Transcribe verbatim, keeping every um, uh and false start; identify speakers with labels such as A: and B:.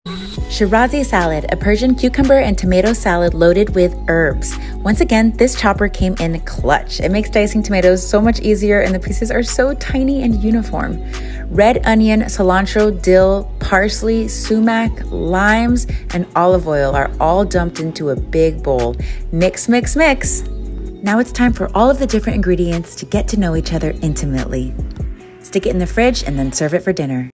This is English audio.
A: Shirazi salad, a Persian cucumber and tomato salad loaded with herbs. Once again, this chopper came in clutch. It makes dicing tomatoes so much easier and the pieces are so tiny and uniform. Red onion, cilantro, dill, parsley, sumac, limes, and olive oil are all dumped into a big bowl. Mix, mix, mix. Now it's time for all of the different ingredients to get to know each other intimately. Stick it in the fridge and then serve it for dinner.